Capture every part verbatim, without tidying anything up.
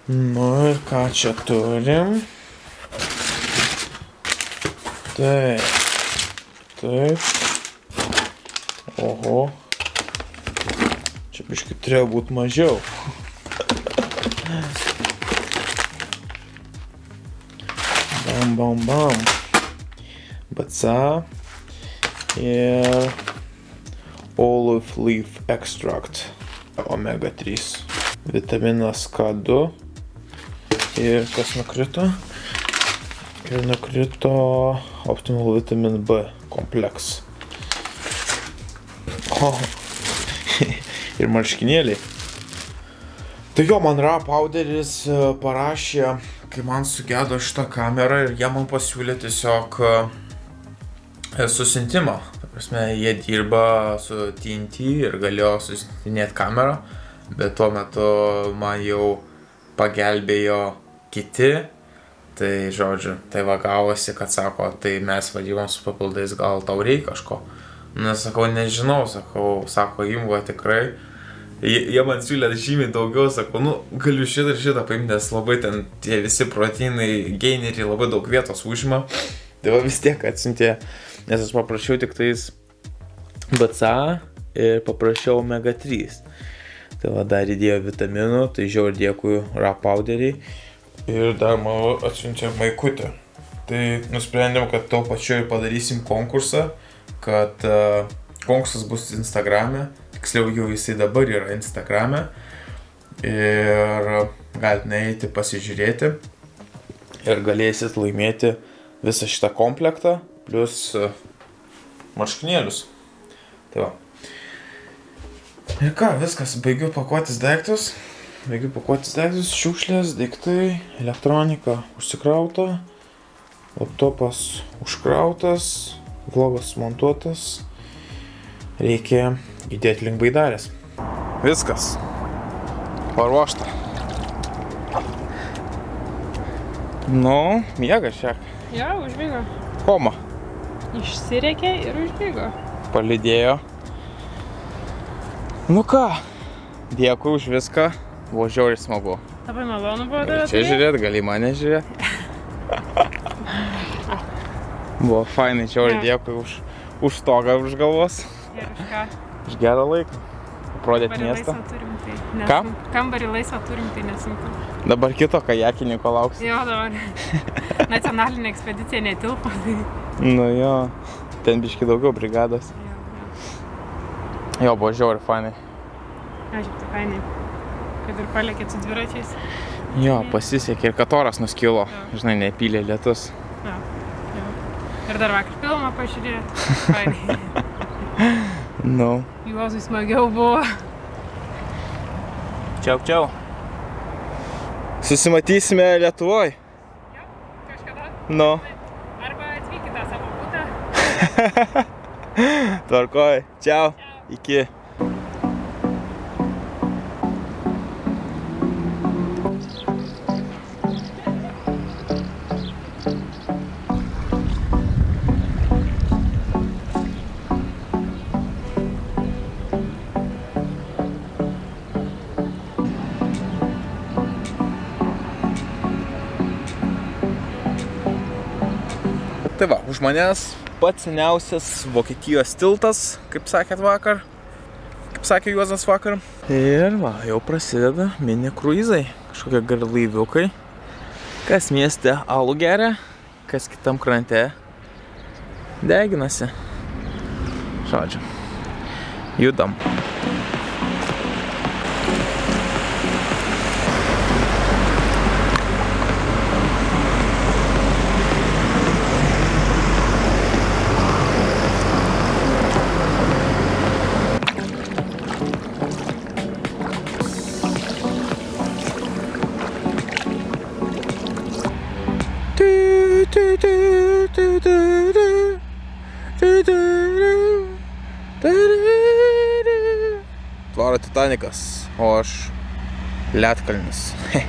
Nu ir ką čia turim? Taip. Taip. Oho. Čia biškai turėjo būti mažiau. Bam, bam, bam. B C ir olive leaf extract. omega trys. Vitaminas K du. Ir kas nukrito? Ir nukrito optimal vitamin B kompleks. O. Ir marškinėliai. Tai jo, man Raw Powderis parašė, kai man sugedo šitą kamerą ir jie man pasiūlė tiesiog susiuntimą. Ta prasme, jie dirba su T N T ir galėjo susiuntinėti kamerą, bet tuo metu man jau pagelbėjo kiti. Tai žodžiu, tai va gavosi, kad sako, tai mes vadybom su papildais, gal tau reikia kažko. Nes sakau, nežinau, sakau, sako, imva tikrai. Jie man siūlė žymiai daugiau, sakau, nu, galiu šitą ir šitą paimti, nes labai ten tie visi proteinai, gaineriai labai daug vietos užima. Tai va vis tiek atsiuntė, nes aš paprašiau tik tais B C ir paprašiau omega trys. Tai va dar įdėjo vitaminų, tai žiaur dėkui Raw Powderiai. Ir dar man atsiuntė maikutę. Tai nusprendėm, kad to pačiu ir padarysim konkursą, kad uh, konkursas bus Instagrame, tiksliau jau jisai dabar yra Instagrame. Ir galite nueiti pasižiūrėti ir galėsit laimėti visą šitą komplektą, plus uh, marškinėlius. Tai va. Ir ką, viskas, baigiu pakuotis daiktus. Baigiu pakuotis daiktus, šiukšlės, daiktai, elektronika užsikrauta, laptopas užkrautas, vlogas montuotas, reikia įdėti link baidarės. Viskas, paruošta. Nu, miega šiek. Jo, užbėgo. Koma. Išsirėkė ir užbėgo. Palydėjo. Nu ką, dėkui už viską. Buvo žiauriai smagu. Labai malonu buvo tave. Čia žiūrėt, gali mane žiūrėt. Buvo fainai, žiauriai dėkui už, už stogą už galvos. Ir už ką? Už gerą laiką. Prodėt miestą. Turim, tai ką? Kambarį laisvą turim, tai nesunku. Dabar kito kajakininko lauks. Jo, dabar. Nacionalinė ekspedicija netilpo. Tai... Nu jo, ten biški daugiau brigados. Jo, jo. Jo, buvo žiauriai fainai. Ačiū, tai fainai. Kad ir palėkėt su dviračiais. Jo, pasisekė ir kad oras nuskilo. Jo. Žinai, nepylė lietus. Jo, jo. Ir dar vakar filmą pažiūrėt. Fainai. Nu. Juozui smagiau buvo. Čiau, čiau. Susimatysime Lietuvoj. Jo, kažkada. Nu. Arba atvykit tą savo butą. Tvarkoj. Čiau. Iki. Tai va, už manęs pats seniausias Vokietijos tiltas, kaip sakėt vakar, kaip sakė Juozas vakar. Ir va, jau prasideda mini kruizai, kažkokie garlaiviukai. Kas mieste alų geria, kas kitam krante deginasi. Žodžiu, judam. Tvaro Titanikas, o aš Lietkalnis.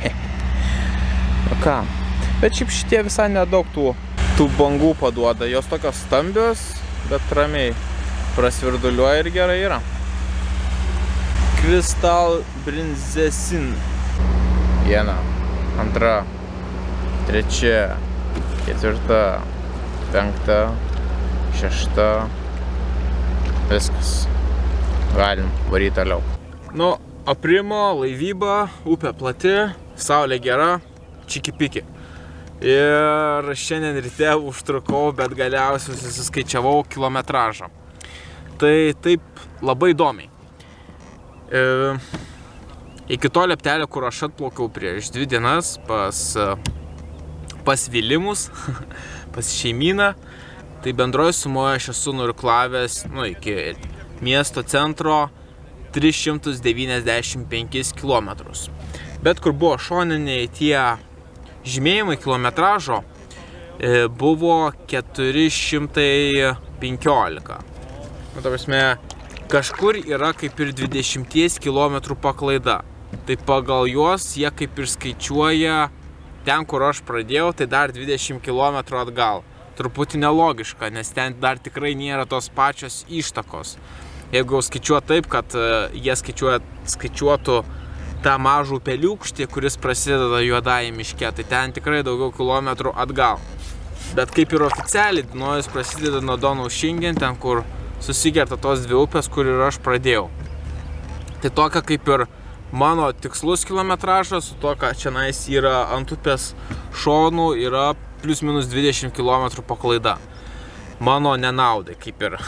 O ką? Bet šiaip šitie visai nedaug tų, tų bangų paduoda. Jos tokios stambios, bet ramiai prasvirduliuoja ir gerai yra. Crystal Prinzessin. Jena. antra, trečia, ketvirta, penkta, šešta. Viskas. Galim varyti toliau. Nu, aprimo, laivyba, upė plati, saulė gera, čiki-piki. Ir šiandien ryte užtrukau, bet galiausiai susiskaičiavau kilometražą. Tai taip labai įdomiai. E, iki to leptelio, kur aš atplaukiau prieš dvi dienas pas, pas Vilimus, pas šeimyną, tai bendroje sumoje aš esu nuirklavęs nu, iki miesto centro tris šimtus devyniasdešimt penkis kilometrus. Bet kur buvo šoniniai tie žymėjimai kilometražo, buvo keturi šimtai penkiolika. Nu, ta prasme, kažkur yra kaip ir dvidešimties kilometrų paklaida. Tai pagal juos jie kaip ir skaičiuoja ten, kur aš pradėjau, tai dar dvidešimt kilometrų atgal. Truputį nelogiška, nes ten dar tikrai nėra tos pačios ištakos. Jeigu jau skaičiuoja taip, kad jie skaičiuoja, skaičiuotų tą mažų upeliūkštį, kuris prasideda juodąjį miške, tai ten tikrai daugiau kilometrų atgal. Bet kaip ir oficialiai, Dunojus prasideda nuo Donaueschingen, ten kur susikerta tos dvi upės, kur ir aš pradėjau. Tai tokia kaip ir mano tikslus kilometražas, su to, kad čianais yra ant upės šonų, yra plius minus dvidešimt kilometrų paklaida. Mano nenaudai, kaip ir.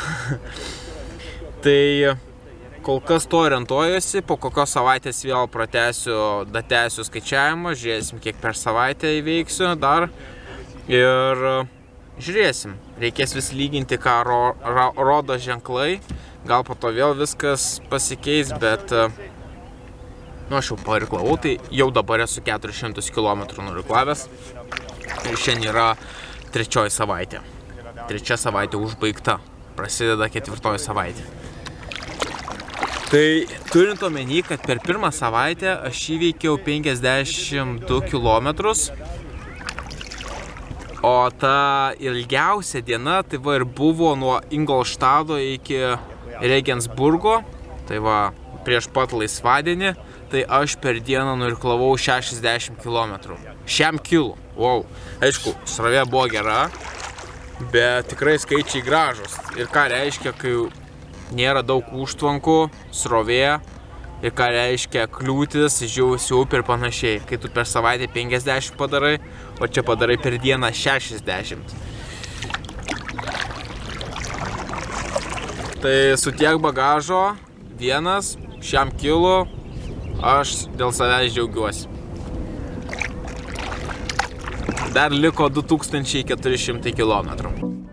Tai kol kas to orientuojuosi, po kokios savaitės vėl pratęsiu, datęsiu skaičiavimą, žiūrėsim, kiek per savaitę įveiksiu dar. Ir žiūrėsim, reikės vis lyginti, ką ro, ro, rodo ženklai. Gal po to vėl viskas pasikeis, bet nu, aš jau pairklavau, tai jau dabar esu keturis šimtus kilometrų nuirklavęs. Ir šiandien yra trečioji savaitė. Trečia savaitė užbaigta. Prasideda ketvirtoji savaitė. Tai turint omeny, kad per pirmą savaitę aš įveikiau penkiasdešimt du kilometrus, o ta ilgiausia diena tai va ir buvo nuo Ingolštado iki Regensburgo, tai va prieš pat laisvadienį, tai aš per dieną nuirklavau šešiasdešimt kilometrų. Šiam kilų. Wow. Aišku, srovė buvo gera, bet tikrai skaičiai gražus. Ir ką reiškia, kai nėra daug užtvankų, srovė, ir ką reiškia kliūtis, žiausi upė ir panašiai. Kai tu per savaitę penkiasdešimt padarai, o čia padarai per dieną šešiasdešimt. Tai su tiek bagažo, vienas, šiam kilų, aš dėl savęs džiaugiuosi. Dar liko du tūkstančiai keturi šimtai kilometrų.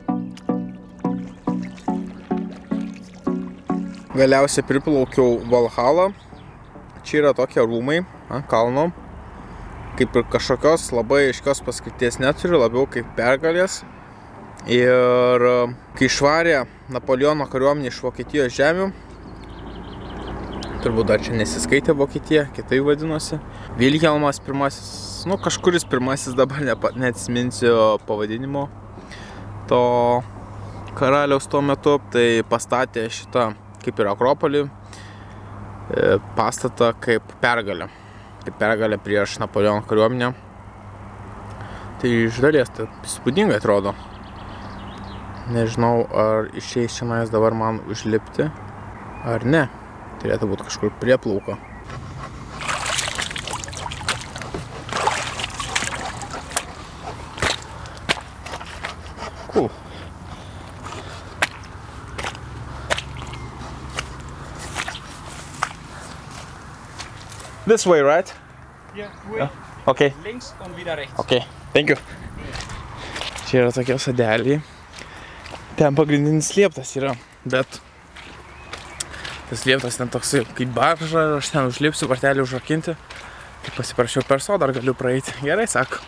Galiausiai priplaukiau Valhalą. Čia yra tokie rūmai ant kalno. Kaip ir kažkokios labai aiškios paskirties neturiu, labiau kaip pergalės. Ir kai išvarė Napoleono kariuomenė iš Vokietijos žemių, turbūt dar čia nesiskaitė Vokietija, kitai vadinosi, Vilhelmas pirmasis, nu kažkuris pirmasis, dabar neatsiminsiu pavadinimo to karaliaus tuo metu, tai pastatė šitą kaip ir Akropolį pastatą kaip pergalę, kaip pergalę prieš Napoleono kariuomenę. Tai iš dalies tai įspūdingai atrodo. Nežinau, ar išeis šiandien dabar man užlipti, ar ne. Turėtų būti kažkur prie plauko. Cool. This way, right? Yeah, way. Yeah. Okay. Links und wieder rechts. Okay, thank you. Čia yra tokie sodeliai. Ten pagrindinis lieptas yra, bet tas lieptas ten toksai kaip barža, aš ten užlipsiu, vartelį užrakinti. Tai pasiprašiau per sodą, ar galiu praeiti. Gerai, sako.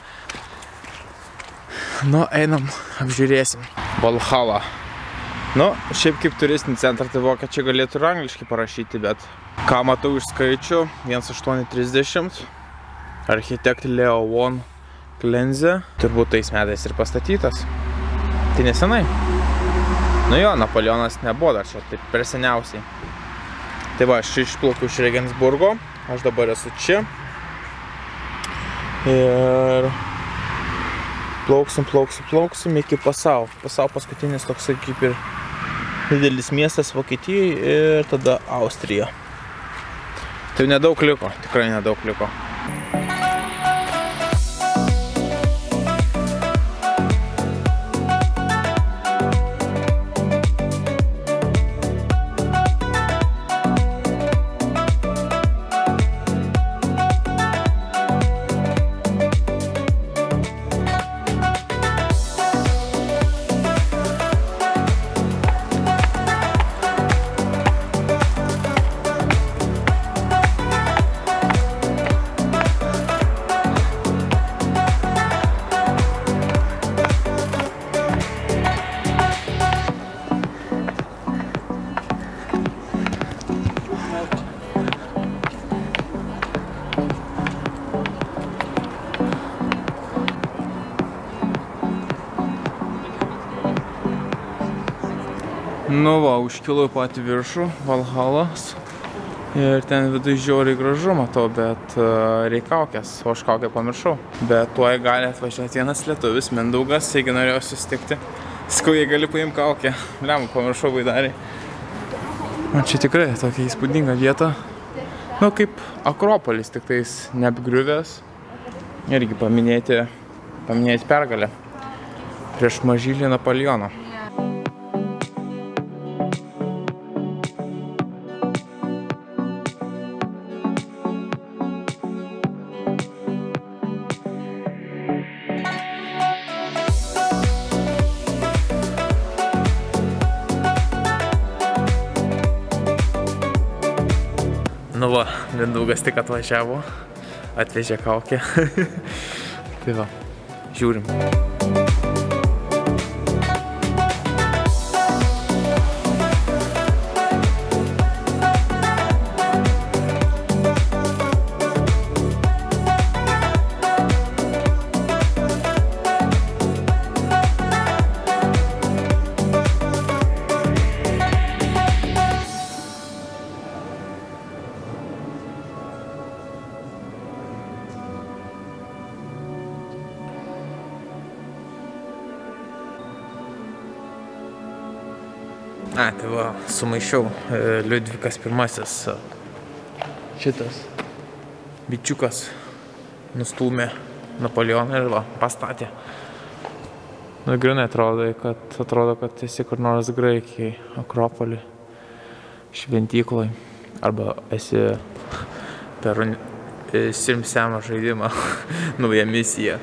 Nu, einam, apžiūrėsim. Valhalla. Nu, šiaip kaip turistinį centrą, tai vokiečiai galėtų ir angliškai parašyti, bet ką matau iš skaičių, vienas aštuoni trisdešimt, architekt Leo von Klenze, turbūt tais metais ir pastatytas. Tai nesenai. Nu jo, Napoleonas nebuvo dar čia, taip per seniausiai. Tai va, aš išplaukiu iš Regensburgo, aš dabar esu čia. Ir plauksim, plauksim, plauksim iki Pasau. Pasau paskutinis toksai kaip ir didelis miestas Vokietijoje ir tada Austrija. Tai nedaug liko, tikrai nedaug liko. Nu va, užkilau į patį viršų, Valhalas. Ir ten viduje žiauriai gražu, matau, bet uh, reik kaukės, o aš kaukę pamiršau. Bet tuoj gali atvažiuoti vienas lietuvis, Mindaugas, jeigu norėjau susitikti. Sakau, jei gali paimti kaukę. Lemą, pamiršau baidariai. Man čia tikrai tokia įspūdinga vieta. Nu, kaip Akropolis, tik tais neapgriuvęs. Irgi paminėti, paminėti pergalę prieš mažylį Napoleoną. Nu va, Mindaugas tik atvažiavo, atvežė kaukę. Tai va, žiūrim. A, tai va, sumaišiau Liudvikas pirmasis šitas bičiukas nustūmė Napoleoną ir va, pastatė. Nu, grinai atrodo, kad, atrodo, kad esi kur nors Graikijai, Akropolį, šventykloj, arba esi per Simsemo žaidimą, nauja misija.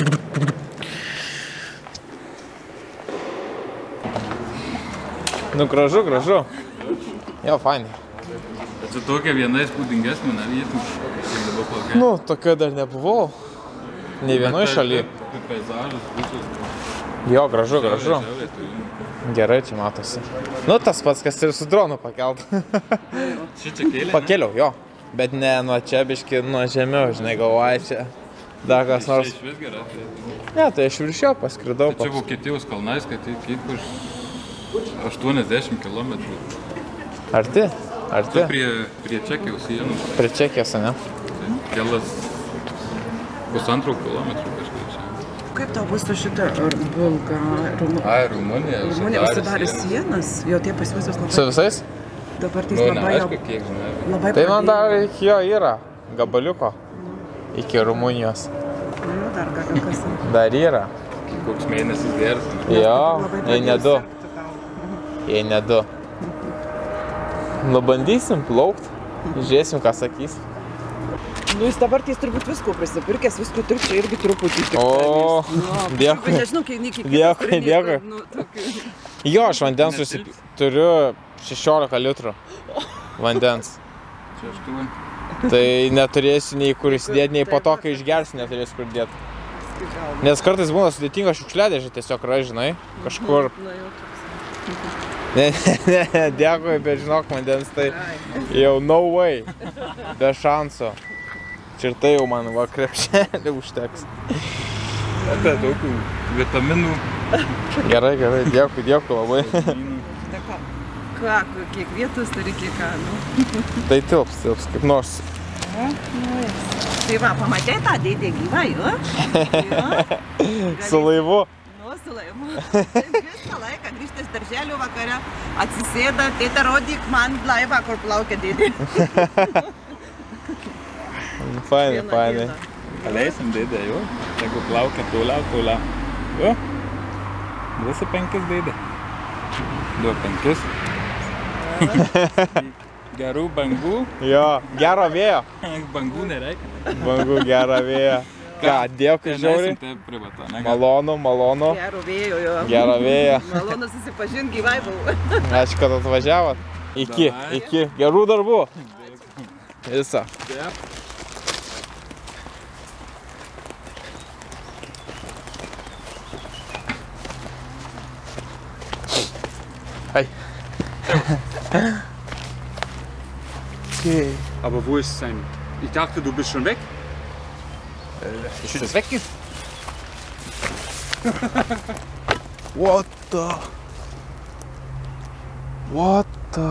Nu, gražu, gražu. Jo, fainai. Bet čia tokia viena įspūdingesnė vietų, kaip dabar plaukia. Nu, tokia dar nebuvau. Nei vienoj šaly. Kaip peizažas, visus. Jo, gražu, gražu. Gerai, čia matosi. Nu, tas pats, kas ir su dronu pakelt. Šičia kėlė? Pakėliau, jo. Bet ne nuo čia, biški, nuo žemiau, žinai, galvoju čia. Dar kas nors. Čia iš vis gerai. Ne, tai aš virš jo paskridau. Čia Vokietijos kalnais, kad tai kaip už aštuoniasdešimt kilometrų. Arti? Arti? Tai prie, prie Čekijos sienos. Prie Čekijos, ne? Tai kelias pusantro kilometrų kažkaip čia. Kaip tau bus su šitą Bulgarų? Ai, Rumunija. Rumunija užsidarė sienas, jo tie pas juosios labai. Su visais? Dabar tai Nu, labai jau... neaišku, kiek, žinai. Labai Tai man dar iki jo yra gabaliuko. Iki Rumunijos. Nu, dar gal kas. Dar yra. Koks mėnesis geras. Jo, jei ne du. Jei ne du. Nu, bandysim plaukt. Žiūrėsim, ką sakys. Nu, jis dabar tais turbūt visko prisipirkęs, visko turi čia irgi truputį tik. O, dėkui. Nežinau, kai nei Dėkui, dėkui. Jo, aš vandens susip... turiu šešiolika litrų vandens. Čia aštuoni. Tai neturėsiu nei kur įsidėti, nei po to, kai išgersiu, neturėsiu kur dėti. Nes kartais būna sudėtinga šiukšliadėžė tiesiog yra, žinai, kažkur. Ne, ne, ne, dėkui, bet žinok, vandens tai jau no way, be šanso. Čia ir tai jau man va krepšelį užteks. Apie tokių vitaminų. Gerai, gerai, dėkui, dėkui labai. Ką, kiek vietos turi, kiek ką, nu. Tai tilps, tilps, kaip nors Tai va, pamatei tą dėdė gyvą, jo? Su laivu. Nu, su laivu. Taip visą laiką grįžtęs darželio vakare, atsisėda, tėte rodyk man laivą, kur plaukia dėdė. Fainai, fainai. Paleisim dėdę, jo. Jeigu plaukia toliau, toliau. Jo. Visi penkis dėdė. Du penkis. Gerų bangų. Jo, gero vėjo. Bangų nereikia. Bangų gero vėjo. Ką, dėkui žiauriai. Malonu, malonu. Gero vėjo, jo. Gero vėjo. Malonu susipažinti, gyvai buvau. Ačiū, kad atvažiavot. Iki, iki. Gerų darbų. Visą. Hey. Okay. Aber wo ist sein? Ich dachte, du bist schon weg. Äh, ist das weg? What the? What the?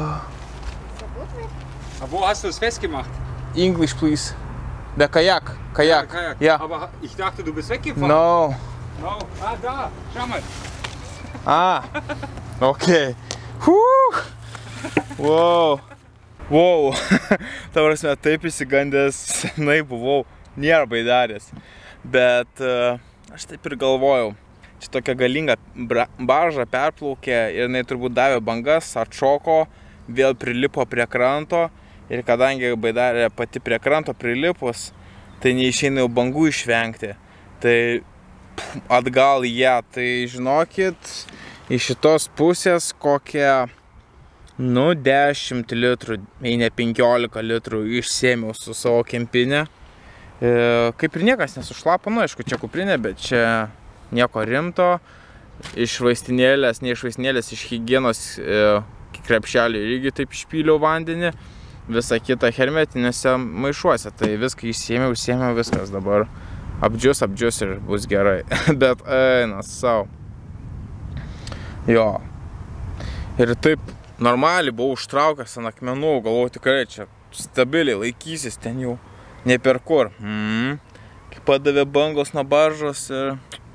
Aber wo hast du es festgemacht? English, please. Der Kajak. Kajak. Ja, Kajak. Ja. Aber ich dachte, du bist weggefahren. No. No. Ah, da. Schau mal. Ah. Okay. Huh. Wow. Wow. Ta prasme, taip įsigandęs, senai buvau, nėra baidarės. Bet uh, aš taip ir galvojau. Čia tokia galinga barža perplaukė ir jinai turbūt davė bangas, atšoko, vėl prilipo prie kranto. Ir kadangi baidarė pati prie kranto prilipus, tai neišeina jau bangų išvengti. Tai pff, atgal ją, ja, tai žinokit, iš šitos pusės kokią, nu, dešimt litrų, jei ne penkiolika litrų išsėmiau su savo kempinė. E, kaip ir niekas nesušlapo, nu, aišku, čia kuprinė, bet čia nieko rimto. Iš vaistinėlės, ne iš vaistinėlės, iš higienos e, krepšelį irgi taip išpyliau vandenį. Visą kitą hermetinėse maišuose, tai viską išsėmiau, išsėmiau, viskas dabar apdžius, apdžius ir bus gerai. Bet eina savo. Jo. Ir taip normaliai buvau užtraukęs ant akmenų, galvoju tikrai čia stabiliai laikysis ten jau ne per kur. Mm. Kai padavė bangos nuo baržos ir...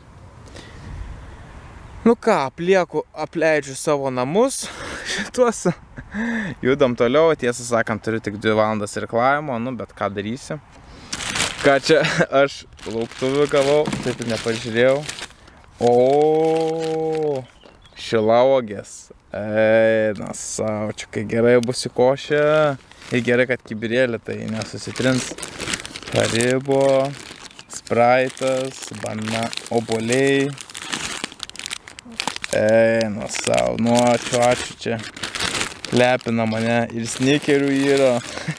Nu ką, aplieku, apleidžiu savo namus šituos. Judam toliau, tiesą sakant, turiu tik dvi valandas irklavimo, nu bet ką darysiu. Ką čia aš lauktuvių gavau, taip ir nepažiūrėjau. O, šilauogės. Eina savo, čia kai gerai bus į košę. Ir gerai, kad kibirėlė tai nesusitrins. Haribo, spraitas, bana, obuoliai. Eina savo, nu ačiū, ačiū čia. Lepina mane ir snikerių yra.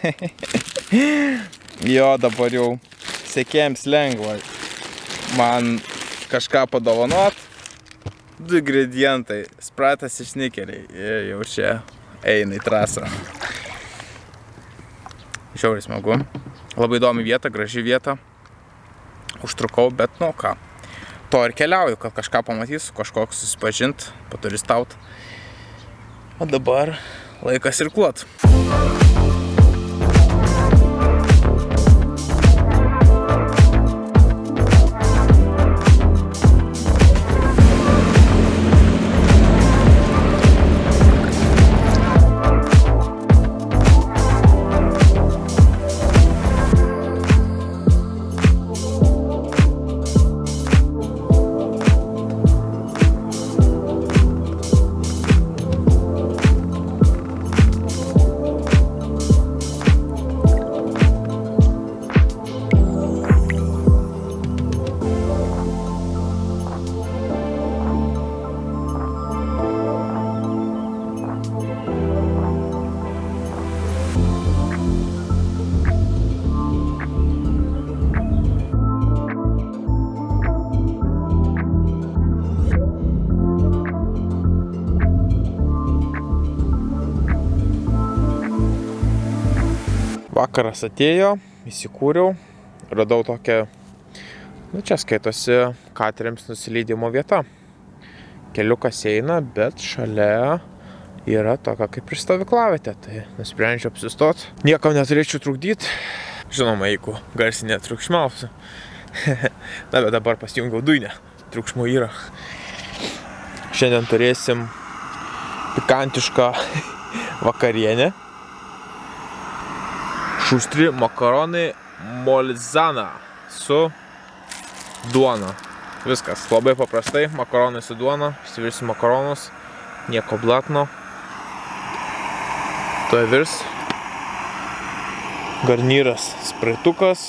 Jo, dabar jau sekėjams lengva man kažką padovanot. Du ingredientai, spraitas ir snikeriai. Ir jau čia eina į trasą. Žiauriai smagu. Labai įdomi vieta, graži vieta. Užtrukau, bet nu ką. To ir keliauju, kad kažką pamatysiu, kažkokį susipažint, paturistaut. O dabar laikas irkluot. Vakaras atėjo, įsikūriau, radau tokią, nu čia skaitosi kateriams nusileidimo vieta. Keliukas eina, bet šalia yra tokia kaip ir stovyklavietė, tai nusprendžiau apsistot. Niekam neturėčiau trukdyti, žinoma, jeigu garsiai netriukšmausiu. Na, bet dabar pasijungiau dujinę, triukšmų yra. Šiandien turėsim pikantišką vakarienę. Šustri makaronai molzana su duona. Viskas, labai paprastai, makaronai su duona, išsivirsiu makaronus, nieko blatno. Tuoj virs. Garnyras spraitukas.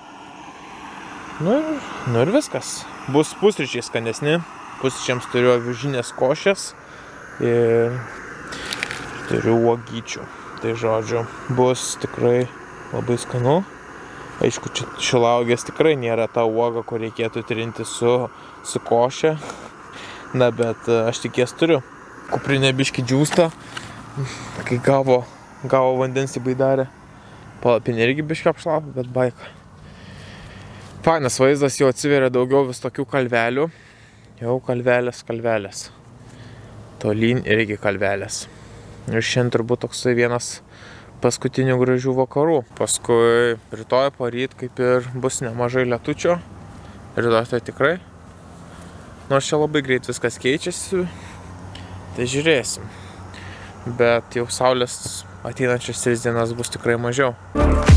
Nu ir, nu ir viskas. Bus pusryčiai skanesni. Pusryčiams turiu avižinės košės ir turiu uogyčių. Tai žodžiu, bus tikrai labai skanu. Aišku, šilauogės tikrai nėra ta uoga, kur reikėtų trinti su, su koše. Na, bet aš tikės turiu. Kuprinė biški džiūsta, kai gavo, gavo vandens į baidarę. Palapinė irgi biški apšlapė, bet baika. Fainas vaizdas, jau atsiveria daugiau vis tokių kalvelių. Jau kalvelės, kalvelės. Tolyn irgi kalvelės. Ir šiandien turbūt toksai vienas paskutinių gražių vakarų. Paskui rytoj poryt kaip ir bus nemažai lietučio. Rytoj tai tikrai. Nors čia labai greit viskas keičiasi, tai žiūrėsim. Bet jau saulės ateinančias tris dienas bus tikrai mažiau.